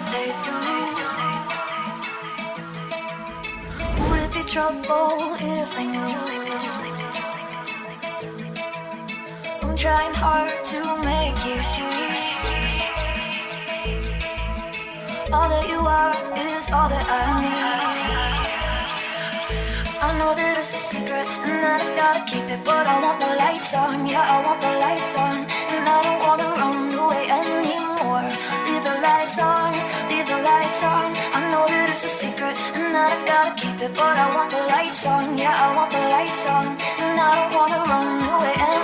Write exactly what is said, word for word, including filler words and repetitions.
they do. Would it be trouble if they knew? I'm trying hard to make you see. All that you are is all that I need. I know that it's a secret and that I gotta keep it, but I want the lights on, yeah, I want the lights on. And I don't wanna run away anymore. Leave the lights on, leave the lights on. I know that it's a secret and that I gotta keep it, but I want the lights on, yeah, I want the lights on. And I don't wanna run away anymore.